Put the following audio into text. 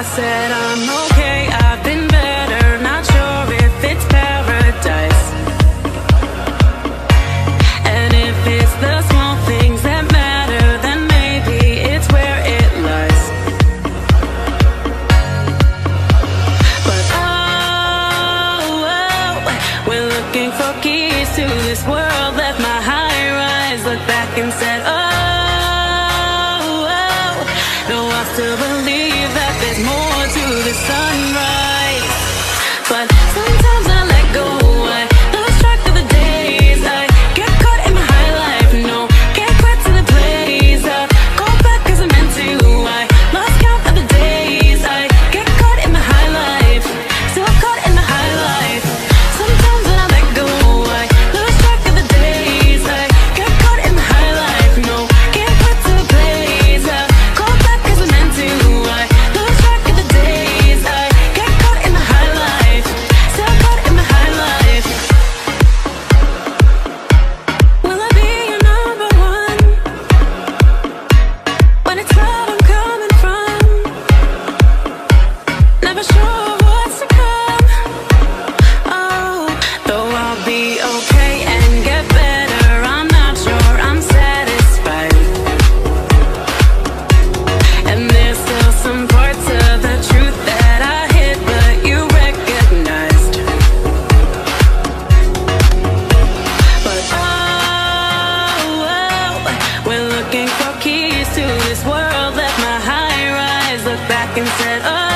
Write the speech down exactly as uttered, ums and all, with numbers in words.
I said I'm okay, I've been better, not sure if it's paradise. And if it's the small things that matter, then maybe it's where it lies. But oh, oh, we're looking for keys to this world. Left my high rise, looked back and said oh, oh, no, I still believe that there's more to the sunrise. But sometimes I let go, I lose track of the days, I get caught in my high life, no, can't quit to the blaze. I go back cause I'm meant to, I lost count of the days, I get caught in my high life, still caught in my high life. Sometimes when I let go, I lose track of the days, I get caught in my high life, no, can't quit to the blaze. I go back cause I'm meant to, I lose track of the days, I get caught in my high life, still caught in my high life. Will I be your number one when it's love I'm coming from? Never sure what's to come. Oh, though I'll be okay and get better, I'm not sure I'm satisfied. And there's still some parts of the truth that I hid, but you recognized. But oh, oh, we're looking for keys to this world. Left my high rise, looked back and said oh,